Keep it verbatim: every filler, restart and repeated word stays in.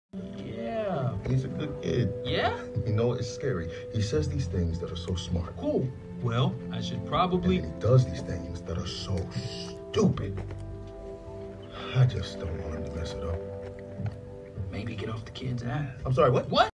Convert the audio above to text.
Yeah. He's a good kid. Yeah? You know, it's scary. He says these things that are so smart. Cool. Well, I should probably... And he does these things that are so stupid. I just don't want him to mess it up. Maybe get off the kid's ass. I'm sorry, what? What?